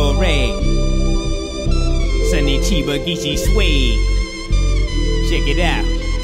Ray, Sonny Chiba, Geechee Suede. Check it out,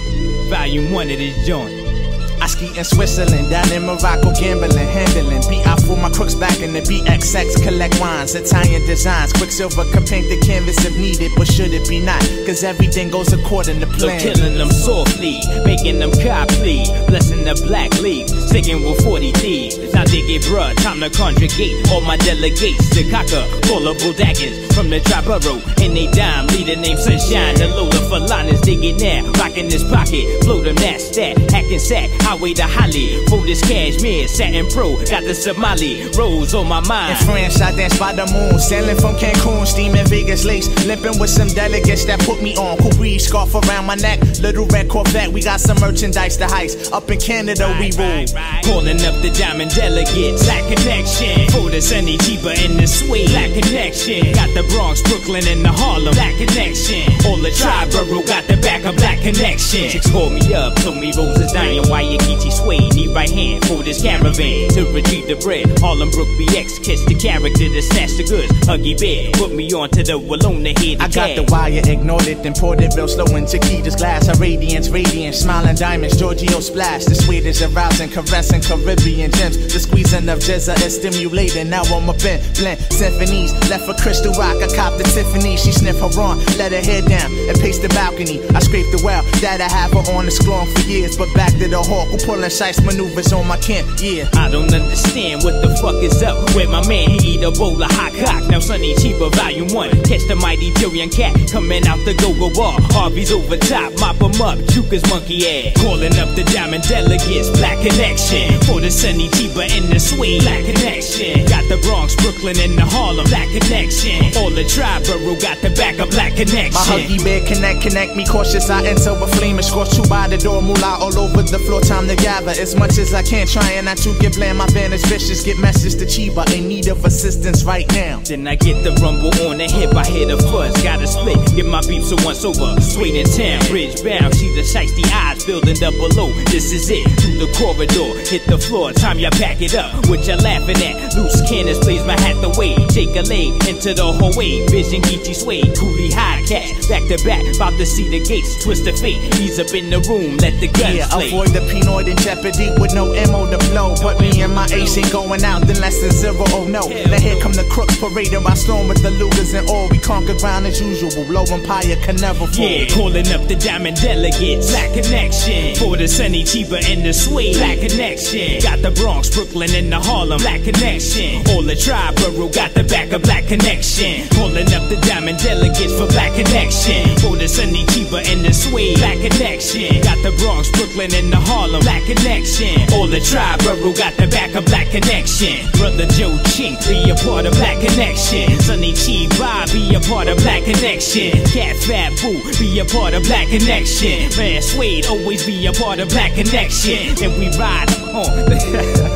volume 1 of this joint. I ski in Switzerland, down in Morocco, gambling, handling. BI for my crooks back in the BXX, collect wines, Italian designs. Quicksilver can paint the canvas if needed, but should it be not? Cause everything goes according to plan. So killing them softly, making them copy, blessing the black leaf, sticking with 40 thieves. Now dig it, bruh, time to conjugate all my delegates to conquer callable daggers from the Triborough. And they dime, lead the name Sunshine, the loader for liners, dig it now, rocking this pocket, flow them that stat, hacking sack, highway to Holly, for this cashmere, satin pro, got the Somali rose on my mind. In France, I dance by the moon, sailing from Cancun, steaming Vegas lace, limping with some delegates that put me on. Cool breeze, scarf around my neck, little red Corvette, we got some merchandise to heist. Up in Canada, we rule. Calling up the diamond delegates, Black Connection, for the Sonny Chiba and the Suede. Black Connection, got the Bronx, Brooklyn, and the Harlem. Black Connection, all the Triborough got the back of Black Connection. Chicks called me up, told me Rose is dying, why you Geechee Suede, need right hand for this caravan to retrieve the bread. Harlem Brook BX, kiss the character to snatch the goods. Huggy Bear, put me on to the Walloon to hear the I got the wire, ignored it, then poured it real slow in Chiquita's glass. Her radiance, radiant, smiling diamonds, Giorgio splash. The sweet is arousing, caressing Caribbean gems. The squeezing of jizza is stimulating. Now I'm up in blend symphonies. Left for Crystal Rock, I copped the Tiffany. She sniffed her on, let her head down and paced the balcony. I scraped the well, that I have her on the scorn for years. But back to the hawk, who pulling shice maneuvers on my camp, yeah. I don't understand what the fuck is up with my man, he eat a bowl of hot cock. Now Sonny Chiba, volume 1, catch the mighty billion cat coming out the go-go bar. Harvey's over top, mop him up, Juka's monkey ass. Calling up the diamond delegates, Black Connection, for the Sonny Chiba and the Suede. Black Connection, got the Bronx, Brooklyn, and the Harlem. Black Connection, all the Triborough got the back of Black Connection. My Huggy Bear connect me cautious. I enter a flame and scorch two by the door, moolah all over the floor. Time to gather as much as I can, trying not to get bland. My van is vicious, get message to Chiba, in need of assistance right now. Then I get the rumble on the hip, I hear the fuzz, gotta split, get my beeps so once over. Suede in town, bridge bound, see the shiesty eyes building up below. This is it, through the corridor, hit the floor, time you back it up. What you laughing at? Loose cannons, blaze my hat the way, shake a leg into the hallway. Vision Geechee Suede, coolie high cash, back to back, about to see the gates, twist the fate. He's up in the room, let the guns play. Avoid the Pinoid in jeopardy with no ammo to blow. But me and my ace ain't going out in less than 0, oh no. Now here come the crooks parading by storm with the looters and all. We conquer ground as usual, low empire can never fall. Yeah, calling up the diamond delegates, Black Connection, for the Sonny Chiba and the Suede. Black Connection, got the Bronx, Brooklyn, and the Harlem. Black Connection, all the Triborough got the back of Black Connection. Calling up the diamond delegates for Black Connection, for the Sonny Chiba and the Suede. Black Connection, got the Bronx, Brooklyn, and the Harlem. Black Connection, all the Triborough got the back of Black Connection. Brother Joe Chink, be a part of Black Connection. Sonny Chiba, be a part of Black Connection. Cat Fat Boo, be a part of Black Connection. Man Suede, always be a part of Black Connection. And we ride on